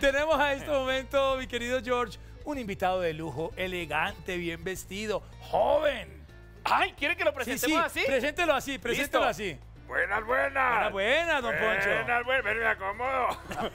Tenemos a este momento, mi querido George, un invitado de lujo, elegante, bien vestido, joven. Ay, ¿quiere que lo presentemos así? Preséntelo así, preséntelo así. Buenas, buenas. Buenas, don Poncho. Buenas, buenas. Ven, me acomodo.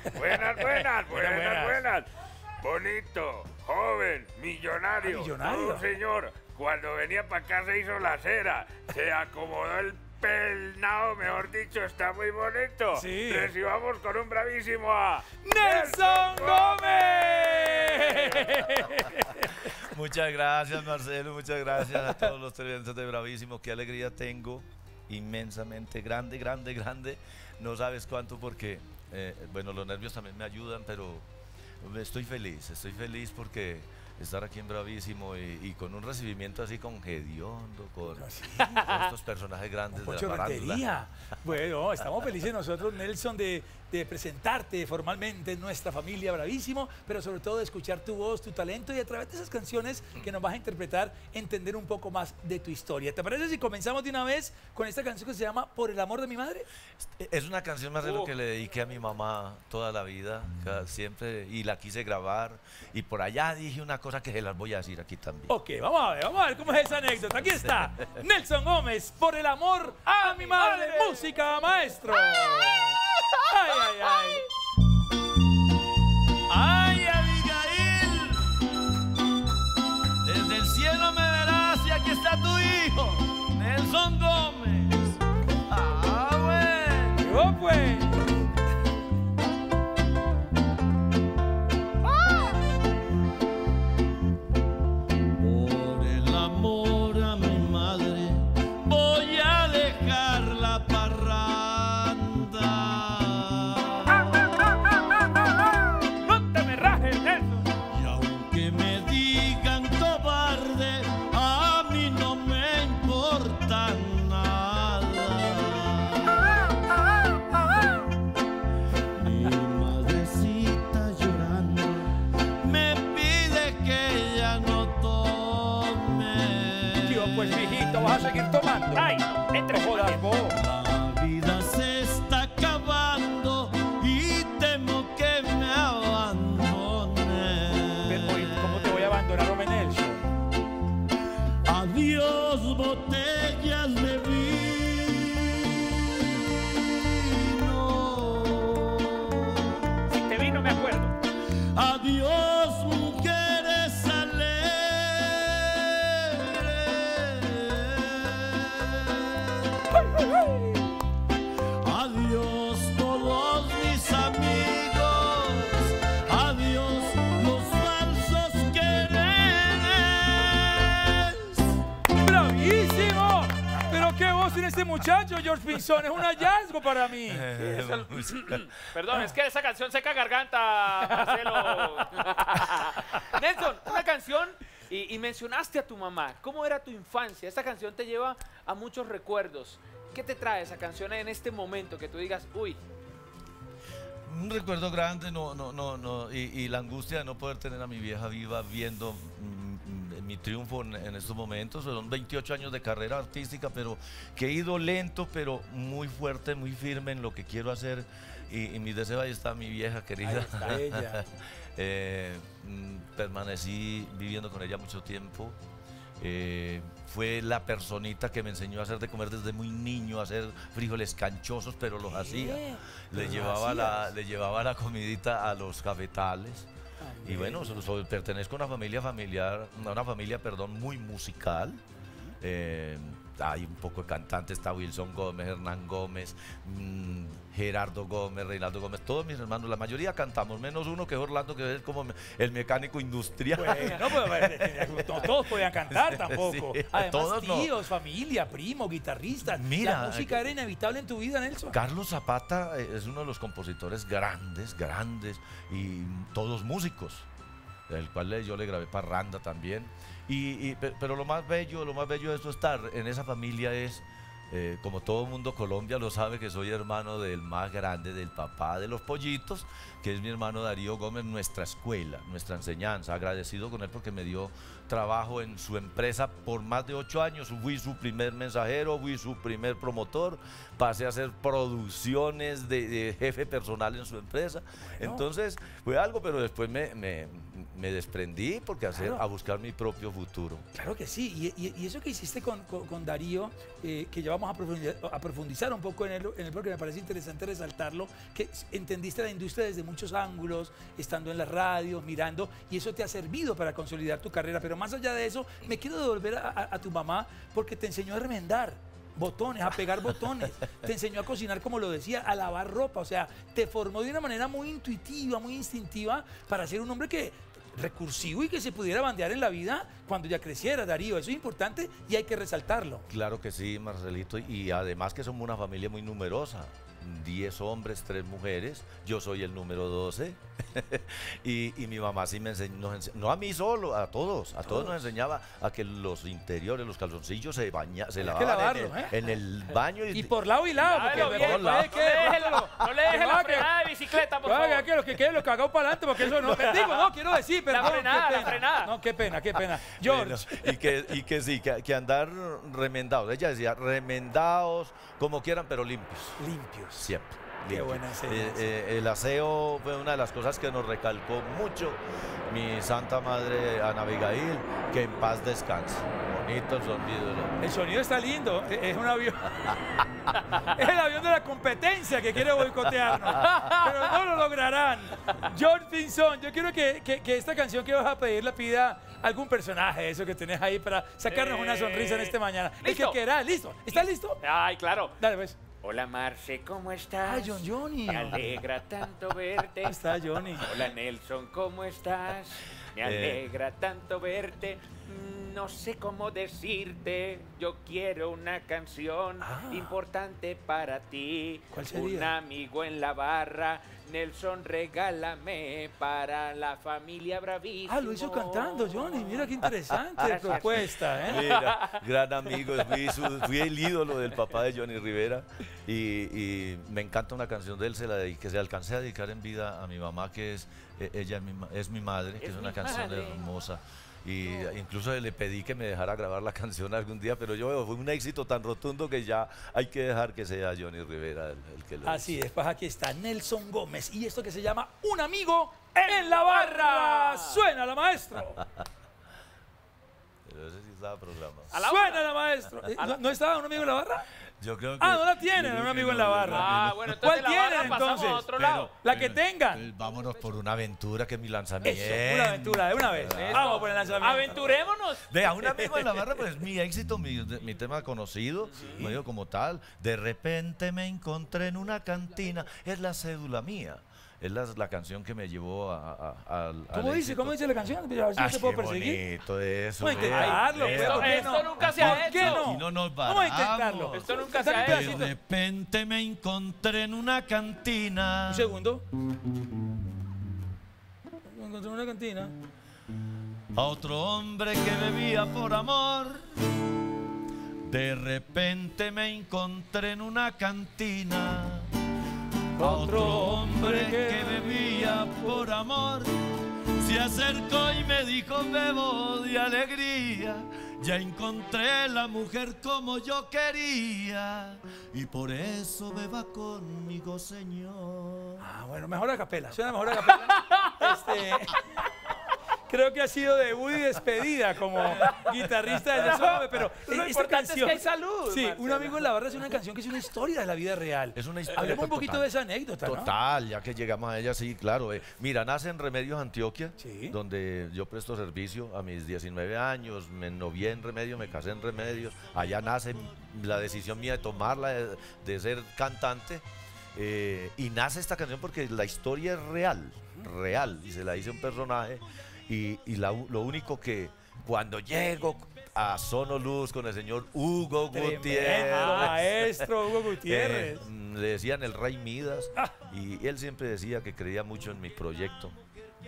Buenas. Bonito, joven, millonario. Millonario. Todo un señor. Cuando venía para acá se hizo la cera. Se acomodó el peinado, mejor dicho, está muy bonito. Sí. Recibamos con un bravísimo a ¡Nelson Gómez! Muchas gracias, Marcelo, muchas gracias a todos los televidentes de Bravísimo. Qué alegría tengo, inmensamente grande. No sabes cuánto porque, bueno, los nervios también me ayudan, pero estoy feliz porque estar aquí en Bravísimo y con un recibimiento así con Gediondo, con estos personajes grandes de la farándula. Bueno, estamos felices nosotros, Nelson, de presentarte formalmente en nuestra familia Bravísimo, pero sobre todo de escuchar tu voz, tu talento y a través de esas canciones que nos vas a interpretar, entender un poco más de tu historia. ¿Te parece si comenzamos de una vez con esta canción que se llama Por el amor de mi madre? Es una canción, Marcelo, que le dediqué a mi mamá toda la vida, siempre, y la quise grabar, y por allá dije una cosa que se las voy a decir aquí también. Ok, vamos a ver cómo es esa anécdota. Aquí está, Nelson Gómez, Por el amor a mi madre. Música, maestro. Ay. ¡Ay, Abigail! Desde el cielo me verás y aquí está tu hijo, Nelson Gómez. Yo pues. Por el amor a mi madre voy a dejar la parranda. ¡No te me rajes, Nelson! Y aunque me digan cobarde, a mí no me importa nada. Mi madrecita llorando me pide que ya no tome. Tío, pues mijito, vas a seguir tomando. ¡Ay, no! ¡Entre Jodas vos. La vida se está acabando y temo que me abandone. ¿Cómo te voy a abandonar, hombre Nelson? Adiós, botellas de vino. Si te vi, no me acuerdo. Adiós, mujeres alegres. Adiós, todos mis amigos. Adiós, los falsos quereres. ¡Bravísimo! ¿Pero qué voz tiene este muchacho, George Pinzón? Es un hallazgo para mí. Perdón, es que esa canción seca garganta, Marcelo. Nelson, una canción y mencionaste a tu mamá. ¿Cómo era tu infancia? Esta canción te lleva a muchos recuerdos. ¿Qué te trae esa canción en este momento que tú digas, uy? Un recuerdo grande, y la angustia de no poder tener a mi vieja viva viendo mi triunfo en estos momentos. Son 28 años de carrera artística, pero que he ido lento, pero muy fuerte, muy firme en lo que quiero hacer. Y mi deseo, ahí está mi vieja querida. Ahí está ella. Permanecí viviendo con ella mucho tiempo. Fue la personita que me enseñó a hacer de comer desde muy niño, a hacer frijoles canchosos, pero los hacía. Le llevaba la comidita a los cafetales. Y bueno, pertenezco a una familia muy musical. Hay un poco de cantantes, está Wilson Gómez, Hernán Gómez, Gerardo Gómez, Reinaldo Gómez, todos mis hermanos, la mayoría cantamos, menos uno que es Orlando, que es como el mecánico industrial. Bueno, pues, no todos podían cantar tampoco. Sí, Además, todos tíos, familia, primos, guitarristas. Mira, la música era inevitable en tu vida, Nelson. Carlos Zapata es uno de los compositores grandes, y todos músicos, del cual yo le grabé Parranda también. Pero lo más bello de esto, estar en esa familia, es como todo mundo Colombia lo sabe, que soy hermano del más grande, del papá de los pollitos, que es mi hermano Darío Gómez, nuestra escuela, nuestra enseñanza. Agradecido con él porque me dio trabajo en su empresa por más de 8 años. Fui su primer mensajero, fui su primer promotor, pasé a hacer producciones de jefe personal en su empresa. Bueno. Entonces fue algo, pero después me desprendí porque a buscar mi propio futuro. Claro que sí, y eso que hiciste con Darío, que ya vamos a profundizar un poco en él porque me parece interesante resaltarlo, que entendiste la industria desde muchos ángulos, estando en las radios, mirando, y eso te ha servido para consolidar tu carrera. Pero más allá de eso, me quiero devolver a tu mamá porque te enseñó a remendar botones, a pegar botones, te enseñó a cocinar, como lo decía, a lavar ropa, o sea, te formó de una manera muy intuitiva, muy instintiva para ser un hombre recursivo y que se pudiera bandear en la vida cuando ya creciera, Darío. Eso es importante y hay que resaltarlo. Claro que sí, Marcelito, y además que somos una familia muy numerosa. 10 hombres, 3 mujeres, yo soy el número 12 y mi mamá sí me enseñó, no a mí solo, a todos nos enseñaba a que los interiores, los calzoncillos se lavaban en el baño. Y por lado y lado, porque bien, no le deje la frenada de bicicleta, por favor. Que los que queden los cagados para adelante, porque eso no, digo, no, quiero decir, pero la frenada. No, qué pena. George. Bueno, y que sí, que andar remendados, ella decía, remendados, como quieran, pero limpios. Siempre. Qué buena enseñanza. El aseo fue una de las cosas que nos recalcó mucho mi santa madre Ana Abigail, que en paz descanse. Bonito el sonido. El sonido está lindo, es un avión. Es el avión de la competencia que quiere boicotearnos, pero no lo lograrán. George Pinzón, yo quiero que esta canción que vas a pedir la pida algún personaje, eso que tenés ahí para sacarnos una sonrisa en este mañana. El que quiera, listo. ¿Estás listo? Ay, claro. Dale, pues. Hola Marce, ¿cómo estás? Ah, Johnny. Me alegra tanto verte. ¿Cómo está Johnny? Hola Nelson, ¿cómo estás? Me alegra tanto verte. No sé cómo decirte. Yo quiero una canción importante para ti. ¿Cuál sería? Un amigo en la barra. Nelson, regálame para la familia Bravísimo. Ah, lo hizo cantando, Johnny. Mira qué interesante propuesta, ¿eh? Mira, gran amigo, fui el ídolo del papá de Johnny Rivera y me encanta una canción de él, que se alcancé a dedicar en vida a mi mamá, que ella es mi madre, que es una canción hermosa. Y incluso le pedí que me dejara grabar la canción algún día, pero fue un éxito tan rotundo que ya hay que dejar que sea Johnny Rivera el que lo Así es, pues aquí está Nelson Gómez y esto que se llama Un amigo en la barra. Suena la maestro. Pero ese sí estaba programado. Suena la maestro. ¿No estaba un amigo en la barra? Yo creo que... Ah, no la tienen, un amigo en la barra. Ah, bueno, entonces ¿Cuál la barra tienen pasamos entonces? a otro lado. La que tengan. Vámonos por una aventura, que es mi lanzamiento. Eso, una aventura de una vez. Vamos por el lanzamiento. Aventurémonos. Vea, un amigo en la barra, pues mi éxito, mi tema conocido, medio como tal. De repente me encontré en una cantina, es la cédula mía. Es la canción que me llevó al ¿Cómo dice? éxito. ¿Cómo dice la canción? Pero a ver si no te puedo perseguir. Bonito eso. Vamos a intentarlo. Esto nunca se ha ¿Por qué hecho. no? Y no nos Vamos a intentarlo. Esto nunca se ha Dame un hecho. De repente me encontré en una cantina. Un segundo. Me encontré en una cantina. A otro hombre que bebía por amor. De repente me encontré en una cantina. A otro hombre que bebía por amor. Se acercó y me dijo, bebo de alegría. Ya encontré la mujer como yo quería. Y por eso beba conmigo, señor. Ah, bueno, mejor a capela. Suena mejor a capela. Creo que ha sido debut y despedida como guitarrista de Nelson Gómez, pero Lo esta importante canción, es que hay salud. sí, Marcelo. Un amigo en la barra es una canción que es una historia de la vida real. Es una historia. Hablemos un poquito total. de esa anécdota, ¿no? Total, ya que llegamos a ella, sí, claro. Mira, nace en Remedios, Antioquia, Sí. donde yo presto servicio a mis 19 años. Me novié en Remedios, me casé en Remedios. Allá nace la decisión mía de tomarla, de ser cantante. Y nace esta canción porque la historia es real. Y se la hice a un personaje. Y lo único que cuando llego a Sonoluz con el señor Hugo Gutiérrez, Maestro Hugo Gutiérrez. le decían el Rey Midas, y él siempre decía que creía mucho en mi proyecto.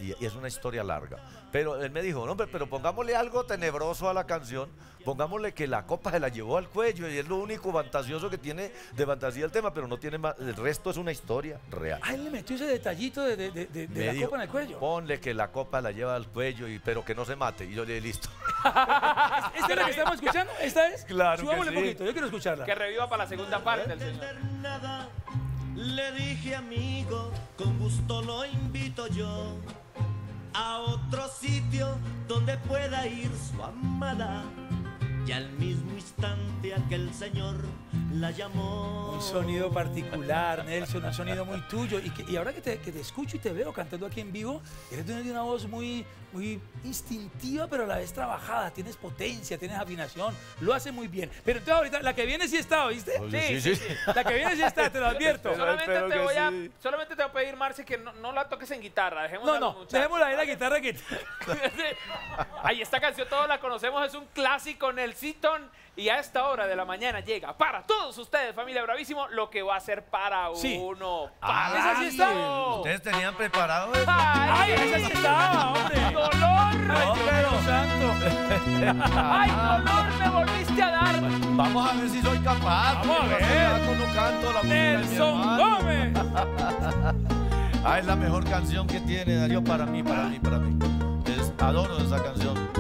y es una historia larga. Pero él me dijo, no, pero pongámosle algo tenebroso a la canción, pongámosle que la copa se la llevó al cuello y es lo único fantasioso que tiene de fantasía el tema, pero no tiene más, el resto es una historia real. Ah, él le metió ese detallito de la dijo, copa en el cuello. Ponle que la copa la lleva al cuello, pero que no se mate. Y yo le dije, listo. ¿Esta es la que estamos escuchando? ¿Esta es? Claro que Subámosle sí. un poquito, yo quiero escucharla. Que reviva para la segunda parte del señor. Nada, le dije amigo, con gusto lo invito yo a otro sitio donde pueda ir su amada. Y al mismo instante aquel señor la llamó. Un sonido particular, Nelson, un sonido muy tuyo. Y ahora que te escucho y te veo cantando aquí en vivo, eres de una voz muy instintiva, pero a la vez trabajada. Tienes potencia, tienes afinación, lo hace muy bien. Pero entonces ahorita, la que viene sí está, ¿oíste? Oye, sí. La que viene sí está, te lo advierto. Solamente espero te, que voy a, sí. solamente te voy a pedir, Marce, que no la toques en guitarra. Dejémosla a los muchachos. dejémosla ahí la guitarra que... Ay, esta canción todos la conocemos, es un clásico, Nelsitón. Y a esta hora de la mañana llega para todos ustedes, familia Bravísimo, lo que va a ser para Sí. uno. Ah, esa sí está. ¿Ustedes tenían preparado eso? ¡Ay, esa sí estaba, hombre! ¡Dolor! ¡Ay, Dios santo! ¡Ay, dolor! ¡Me volviste a dar! Vamos a ver si soy capaz. Vamos a porque ver. hace rato no canto la música de mi ¡Nelson hermano. Gómez! Ah, es la mejor canción que tiene Darío para mí. Adoro esa canción.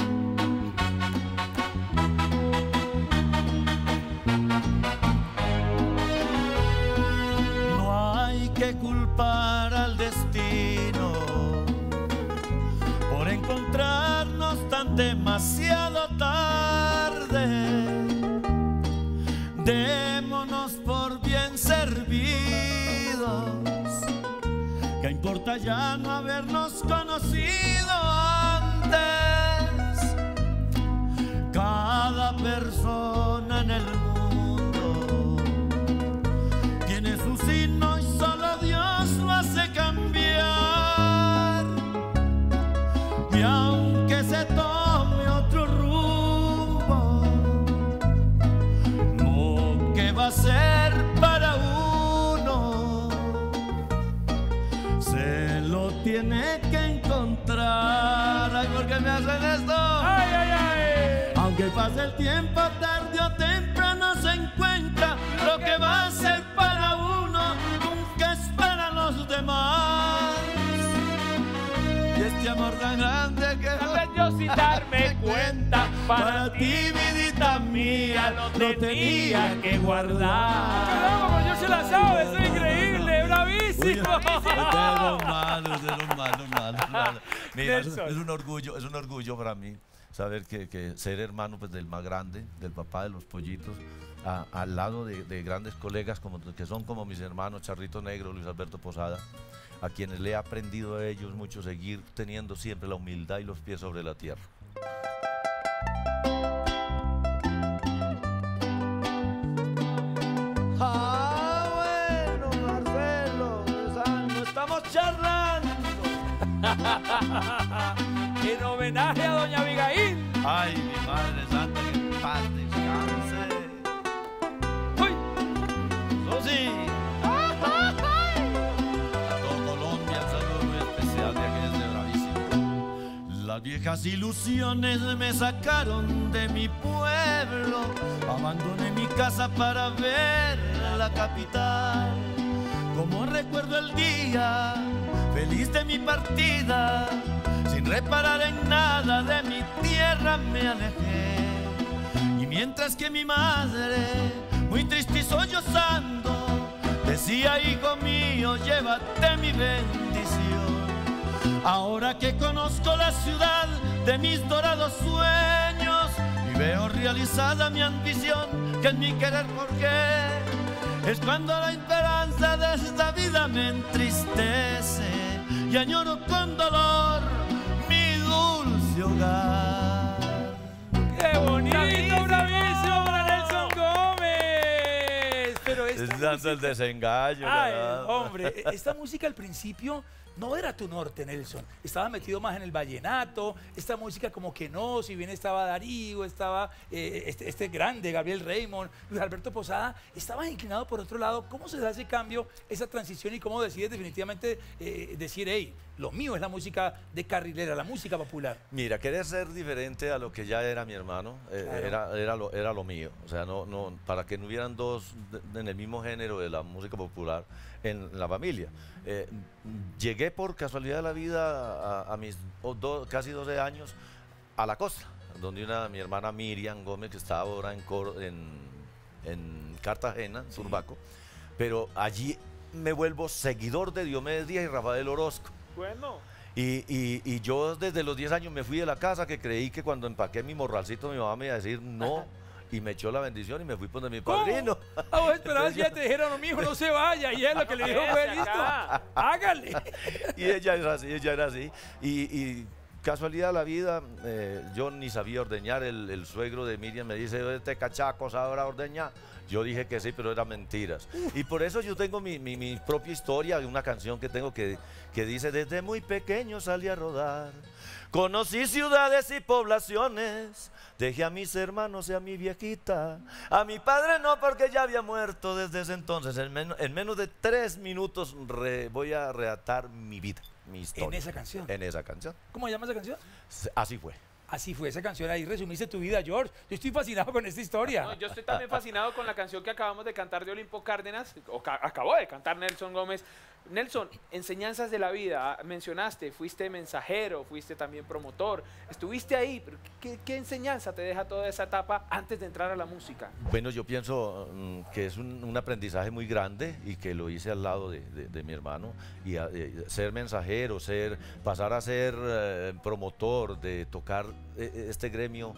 No hay que culpar al destino por encontrarnos tan demasiado tarde. Démonos por bien servidos. ¿Qué importa ya no habernos conocido antes? Cada persona en el mundo tiene su signo y solo Dios lo hace cambiar. Y aunque se tome otro rumbo, lo que va a ser para uno se lo tiene que encontrar. Ay, ¿por qué me hacen esto? ¡Ay, ay, ay! Aunque pase el tiempo, tarde o temprano se encuentra. Lo que va a ser para uno nunca es para los demás. Y este amor tan grande que Tal vez yo sin darme cuenta, para ti, vidita mía, lo tenía que guardar. ¡Caramba, pero yo se la sabe! ¡Es increíble! ¡Bravísimo! Mira, Nelson. es un orgullo para mí saber que ser hermano pues, del más grande, del papá de los pollitos, al lado de grandes colegas que son como mis hermanos Charrito Negro, Luis Alberto Posada, a quienes le he aprendido a ellos mucho seguir teniendo siempre la humildad y los pies sobre la tierra. Bueno, Marcelo, no estamos charlando. En homenaje a doña Abigail. Ay, mi Madre Santa, que en paz descanse. ¡Uy! Eso sí. A todo Colombia, un saludo muy especial de aquí desde Bravísimo. Las viejas ilusiones me sacaron de mi pueblo. Abandoné mi casa para ver la capital. Como recuerdo el día feliz de mi partida, sin reparar en nada de mi tierra me alejé. Y mientras que mi madre, muy triste y sollozando, decía: hijo mío, llévate mi bendición. Ahora que conozco la ciudad de mis dorados sueños y veo realizada mi ambición, que es mi querer, porque es cuando la esperanza de esta vida me entristece y añoro con dolor mi dulce hogar. ¡Qué bonito! ¡Bravísimo para Nelson Gómez! Pero esta Es dando el desengaño. Ay, ¿verdad? hombre, esta música al principio no era tu norte, Nelson. Estabas metido más en el vallenato, esta música como que no, si bien estaba Darío, estaba este grande, Gabriel Raymond, Luis Alberto Posada, estabas inclinado por otro lado. ¿Cómo se da ese cambio, esa transición y cómo decides definitivamente decir, hey, lo mío es la música de carrilera, la música popular? Mira, querer ser diferente a lo que ya era mi hermano, Claro. era lo mío. O sea, para que no hubieran dos en el mismo género de la música popular en la familia. Llegué por casualidad de la vida a mis casi 12 años a la costa, donde mi hermana Miriam Gómez, que estaba ahora en Cartagena, en Turbaco, pero allí me vuelvo seguidor de Diomedes Díaz y Rafael Orozco. Bueno. Y yo desde los 10 años me fui de la casa, que creí que cuando empaqué mi morralcito mi mamá me iba a decir no, y me echó la bendición y me fui por donde mi padrino. Ah, vos esperabas que ya te dijeron, no, mi hijo, no se vaya, y él lo que le dijo fue, listo, hágale. Y ella era así. Y casualidad de la vida, yo ni sabía ordeñar, el suegro de Miriam me dice, este cachaco sabrá ordeñar. Yo dije que sí, pero eran mentiras. Y por eso yo tengo mi propia historia, una canción que tengo que dice, desde muy pequeño salí a rodar, conocí ciudades y poblaciones, dejé a mis hermanos y a mi viejita, a mi padre no porque ya había muerto desde ese entonces. En menos de 3 minutos voy a relatar mi vida, mi historia. En esa canción. En esa canción. ¿Cómo se llama esa canción? Así fue. Así fue esa canción, ahí resumiste tu vida, George. Yo estoy fascinado con esta historia. No, yo estoy también fascinado con la canción que acabamos de cantar de Olimpo Cárdenas, acabó de cantar Nelson Gómez. Nelson, enseñanzas de la vida, mencionaste, fuiste mensajero, fuiste también promotor, estuviste ahí, pero ¿qué enseñanza te deja toda esa etapa antes de entrar a la música? Bueno, yo pienso que es un aprendizaje muy grande y que lo hice al lado de mi hermano, y ser mensajero, pasar a ser promotor, de tocar este gremio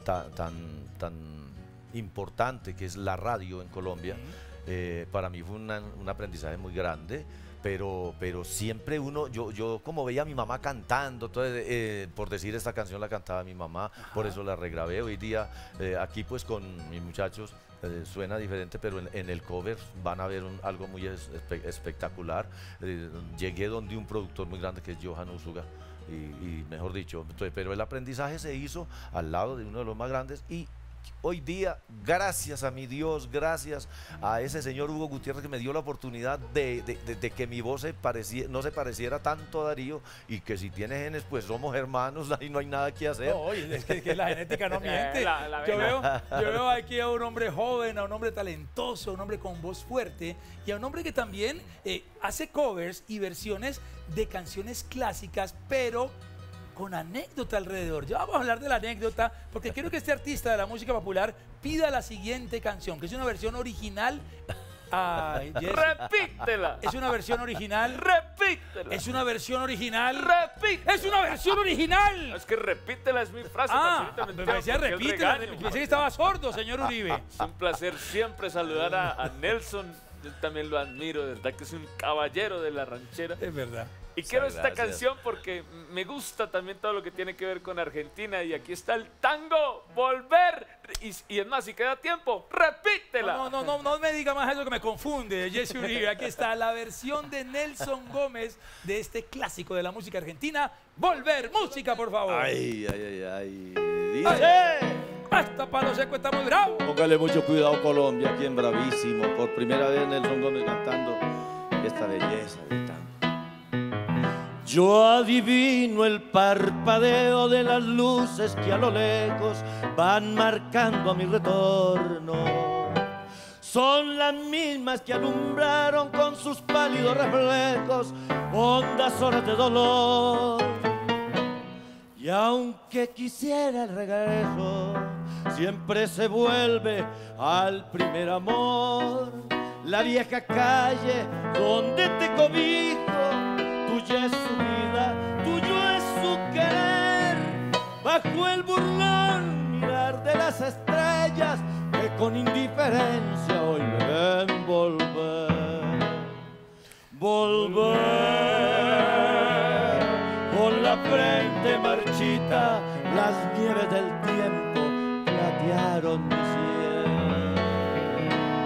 tan importante que es la radio en Colombia. Para mí fue un aprendizaje muy grande. Pero siempre yo como veía a mi mamá cantando, entonces, por decir esta canción la cantaba mi mamá, por eso la regrabé. Hoy día aquí pues con mis muchachos suena diferente, pero en el cover van a ver algo muy espectacular. Llegué donde un productor muy grande que es Johan Usuga, y mejor dicho, entonces, pero el aprendizaje se hizo al lado de uno de los más grandes, y hoy día, gracias a mi Dios, gracias a ese señor Hugo Gutiérrez que me dio la oportunidad de que mi voz no se pareciera tanto a Darío, y que si tiene genes, pues somos hermanos, ahí no hay nada que hacer. No, oye, es que la genética no miente. Yo veo aquí a un hombre joven, a un hombre talentoso, a un hombre con voz fuerte, y a un hombre que también hace covers y versiones de canciones clásicas, pero con anécdota alrededor. Ya vamos a hablar de la anécdota, porque quiero que este artista de la música popular pida la siguiente canción, que es una versión original. Ay, ¡Repítela! Es una versión original. ¡Repítela! Es una versión original. ¡Repítela! ¡Es una versión original! Es que repítela es mi frase. Me decía repítela. Pensé que estaba sordo, señor Uribe. Es un placer siempre saludar a Nelson. Yo también lo admiro, de verdad que es un caballero de la ranchera. Es verdad. Y quiero Muchas esta gracias. canción porque me gusta también todo lo que tiene que ver con Argentina. Y aquí está el tango, volver. Y es más, si queda tiempo, repítela. No me diga más eso que me confunde, Jesse Uribe. Aquí está la versión de Nelson Gómez de este clásico de la música argentina. Volver, música, por favor. Ay. Hasta Palo Seco está muy bravo. Póngale mucho cuidado, Colombia, aquí en Bravísimo. Por primera vez Nelson Gómez cantando esta belleza de tango. Yo adivino el parpadeo de las luces que a lo lejos van marcando a mi retorno. Son las mismas que alumbraron con sus pálidos reflejos hondas horas de dolor. Y aunque quisiera el regreso, siempre se vuelve al primer amor. La vieja calle donde te cobijo, tuya es su vida, tuyo es su querer. Bajo el burlón mirar de las estrellas que con indiferencia hoy me ven volver, con la frente marchita, las nieves del tiempo platearon mi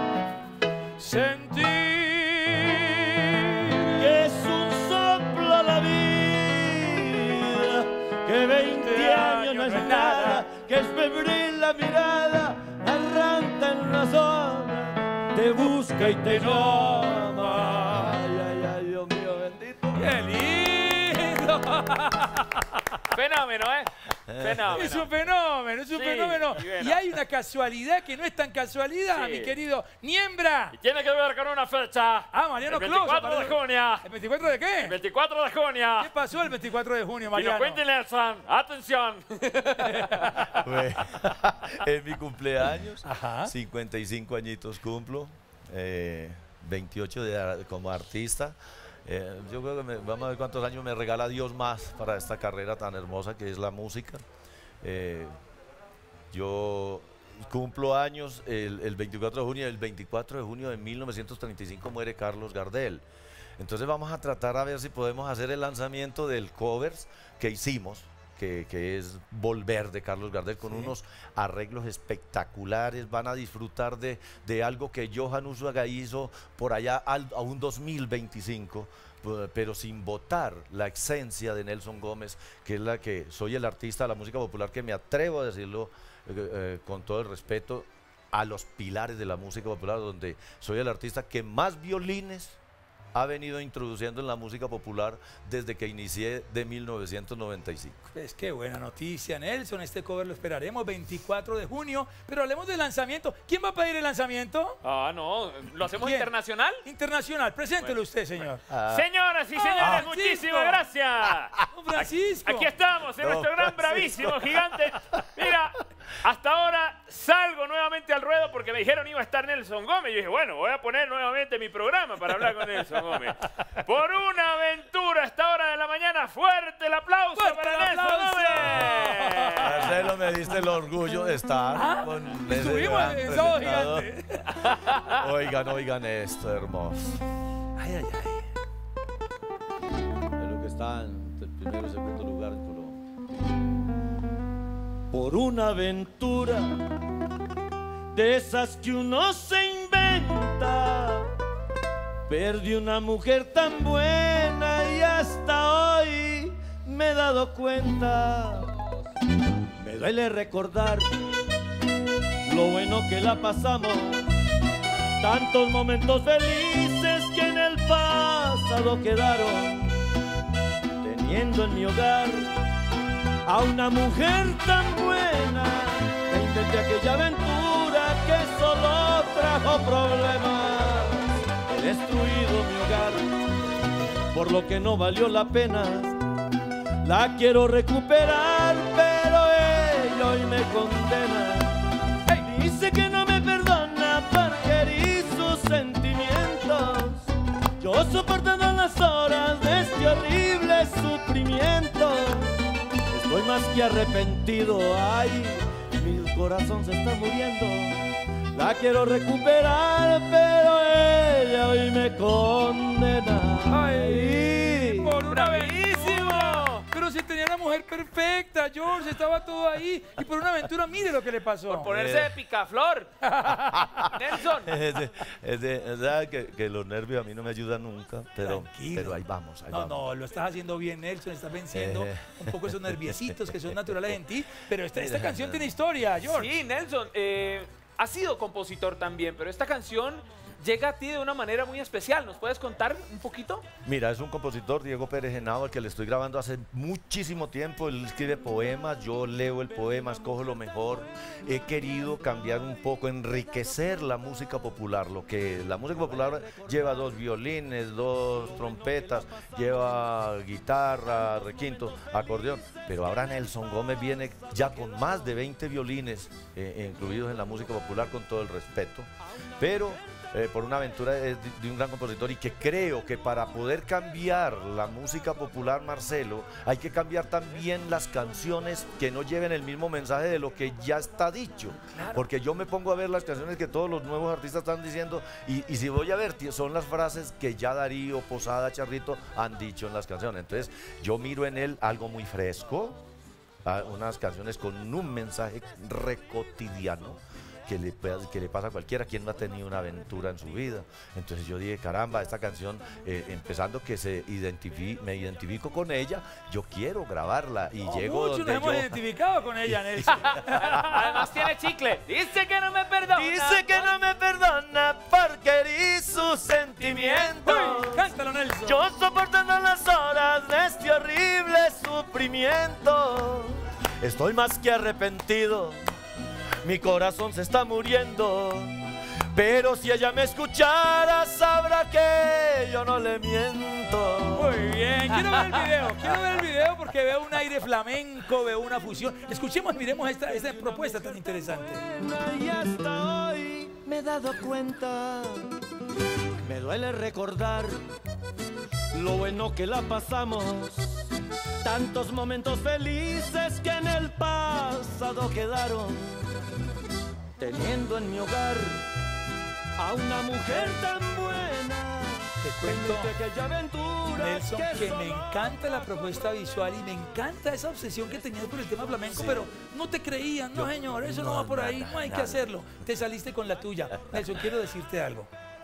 cielo. Sentir Que es un soplo a la que 20 años no es nada, que es febril la mirada, arranca en la zona, te busca y te llama. Ay, ay, ay, Dios mío, bendito. ¡Qué lindo! Fenómeno, ¿eh? Fenómeno. Es un fenómeno, es un Sí, fenómeno. y bueno. Y hay una casualidad que no es tan casualidad, Sí. mi querido Niembra. Y tiene que ver con una fecha. Ah, Mariano El Clos. 24 de junio. ¿El 24 de qué? El 24 de junio. ¿Qué pasó el 24 de junio, Y Mariano? nos cuente Nelson. Atención. Bueno, es mi cumpleaños, Ajá. 55 añitos cumplo, 28 como artista. Yo creo que vamos a ver cuántos años me regala Dios más para esta carrera tan hermosa que es la música. Yo cumplo años el 24 de junio, el 24 de junio de 1935 muere Carlos Gardel. Entonces vamos a tratar a ver si podemos hacer el lanzamiento del covers que hicimos, que es Volver de Carlos Gardel, con unos arreglos espectaculares. Van a disfrutar de algo que Johan Usuaga hizo por allá a un 2025, pero sin botar la esencia de Nelson Gómez, que es la que soy el artista de la música popular que me atrevo a decirlo con todo el respeto a los pilares de la música popular, donde soy el artista que más violines ha venido introduciendo en la música popular desde que inicié de 1995. Pues qué buena noticia, Nelson. Este cover lo esperaremos 24 de junio. Pero hablemos del lanzamiento. ¿Quién va a pedir el lanzamiento? Ah, no. ¿Lo hacemos ¿Quién? internacional? Internacional. Preséntelo usted, señor. Señoras y señores, Francisco. muchísimas gracias. Don Francisco. Aquí estamos en No, nuestro gran Francisco. bravísimo gigante. Mira, hasta ahora salgo nuevamente al ruedo porque me dijeron iba a estar Nelson Gómez. Yo dije, bueno, voy a poner nuevamente mi programa para hablar con Nelson Gómez. Por una aventura a esta hora de la mañana. Fuerte el aplauso ¡Fuerte para el Nelson aplauso! Gómez. Marcelo, me diste el orgullo de estar con ese Estuvimos gran en Sábado presentador. Gigante. Oigan esto, hermoso. Ay, ay, ay. Es lo que está en el primero y segundo lugar en Colombia. Por una aventura de esas que uno se inventa, perdí una mujer tan buena y hasta hoy me he dado cuenta. Me duele recordar lo bueno que la pasamos, tantos momentos felices que en el pasado quedaron, teniendo en mi hogar a una mujer tan buena. E intenté aquella aventura que solo trajo problemas. He destruido mi hogar, por lo que no valió la pena. La quiero recuperar, pero ella hoy me condena. Dice que no me perdona porque herí sus sentimientos. Yo soportando las horas de este horrible sufrimiento. Estoy más que arrepentido, ay, mi corazón se está muriendo. La quiero recuperar, pero ella hoy me condena. Ay, por una ¡Bravísimo! aventura. Pero si tenía una mujer perfecta, George, estaba todo ahí. Y por una aventura, mire lo que le pasó. Por ponerse de picaflor. Nelson. Es verdad que los nervios a mí no me ayudan nunca, pero Tranquilo. ahí vamos. Ahí No, vamos. no, lo estás haciendo bien, Nelson. Estás venciendo un poco esos nerviecitos que son naturales en ti. Pero esta canción tiene historia, George. Sí, Nelson, has sido compositor también, pero esta canción llega a ti de una manera muy especial. ¿Nos puedes contar un poquito? Mira, es un compositor, Diego Pérez Henao, al que le estoy grabando hace muchísimo tiempo. Él escribe poemas, yo leo el poema, escojo lo mejor. He querido cambiar un poco, enriquecer la música popular. Lo que la música popular lleva 2 violines, 2 trompetas, lleva guitarra, requinto, acordeón. Pero ahora Nelson Gómez viene ya con más de 20 violines incluidos en la música popular, con todo el respeto. Pero por una aventura de un gran compositor, y que creo que para poder cambiar la música popular, Marcelo, hay que cambiar también las canciones que no lleven el mismo mensaje de lo que ya está dicho. Porque yo me pongo a ver las canciones que todos los nuevos artistas están diciendo y si voy a ver, son las frases que ya Darío, Posada, Charrito han dicho en las canciones. Entonces yo miro en él algo muy fresco, unas canciones con un mensaje recotidiano, que le pasa a cualquiera, quien no ha tenido una aventura en su vida. Entonces yo dije, caramba, esta canción, empezando que me identifico con ella, yo quiero grabarla y llego Muchos donde nos hemos yo... identificado con ella, Nelson. Además tiene chicle. Dice que no me perdona. Dice que no me perdona porque herí sus sentimientos. Uy, cántalo, Nelson. Yo soportando las horas de este horrible sufrimiento. Estoy más que arrepentido, mi corazón se está muriendo. Pero si ella me escuchara, sabrá que yo no le miento. Muy bien, quiero ver el video porque veo un aire flamenco, veo una fusión. Escuchemos y miremos esta propuesta tan interesante. Y hasta hoy me he dado cuenta, me duele recordar lo bueno que la pasamos. Tantos momentos felices que en el pasado quedaron, teniendo en mi hogar a una mujer tan buena. Te cuento, Aquella aventura Nelson, que solo- me encanta la propuesta visual y me encanta esa obsesión que tenías por el tema flamenco, Sí. pero no te creían, no señor, eso no va por ahí, nada, no hay que nada. hacerlo. Te saliste con la tuya. Nelson, quiero decirte algo.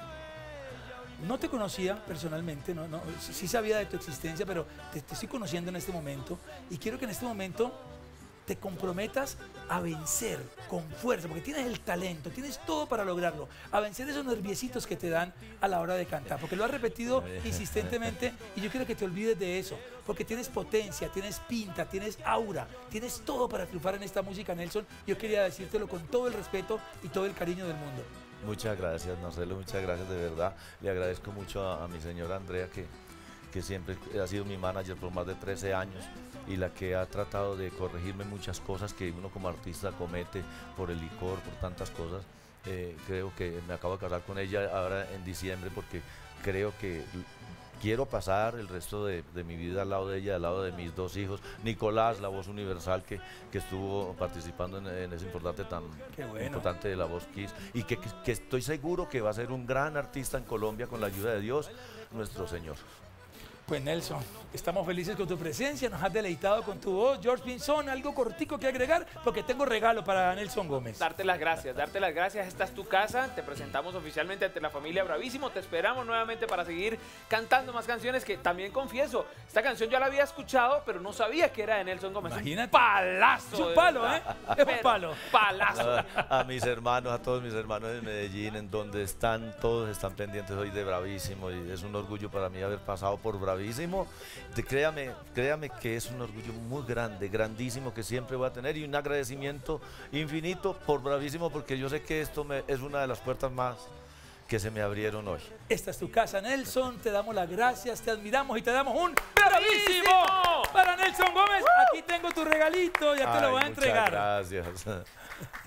No te conocía personalmente, sí sabía de tu existencia, pero te estoy conociendo en este momento y quiero que en este momento te comprometas a vencer con fuerza, porque tienes el talento, tienes todo para lograrlo, a vencer esos nerviecitos que te dan a la hora de cantar, porque lo has repetido insistentemente y yo quiero que te olvides de eso, porque tienes potencia, tienes pinta, tienes aura, tienes todo para triunfar en esta música, Nelson. Yo quería decírtelo con todo el respeto y todo el cariño del mundo. Muchas gracias, Marcelo, muchas gracias de verdad. Le agradezco mucho a mi señora Andrea, que siempre ha sido mi manager por más de 13 años y la que ha tratado de corregirme muchas cosas que uno como artista comete por el licor, por tantas cosas. Creo que me acabo de casar con ella ahora en diciembre porque creo que quiero pasar el resto de mi vida al lado de ella, al lado de mis dos hijos. Nicolás, la voz universal que estuvo participando en ese importante Qué bueno. importante de la voz Kiss y que estoy seguro que va a ser un gran artista en Colombia con la ayuda de Dios, nuestro Señor. Pues Nelson, estamos felices con tu presencia, nos has deleitado con tu voz. George Pinzón, algo cortico que agregar, porque tengo regalo para Nelson Gómez. Darte las gracias. Esta es tu casa. Te presentamos oficialmente ante la familia Bravísimo. Te esperamos nuevamente para seguir cantando más canciones que también confieso. Esta canción yo la había escuchado, pero no sabía que era de Nelson Gómez. Imagínate. Un palazo. Es un de palo, verdad. ¿eh? Es un Pero palo. Palazo. A mis hermanos, a todos mis hermanos de Medellín, en donde están, todos están pendientes hoy de Bravísimo y es un orgullo para mí haber pasado por Bravísimo. Créame que es un orgullo muy grande, grandísimo que siempre voy a tener y un agradecimiento infinito por Bravísimo porque yo sé que esto es una de las puertas más que se me abrieron hoy. Esta es tu casa, Nelson. Te damos las gracias, te admiramos y te damos un ¡Bravísimo! bravísimo para Nelson Gómez. Aquí tengo tu regalito, ya te lo voy a Ay, entregar. muchas gracias.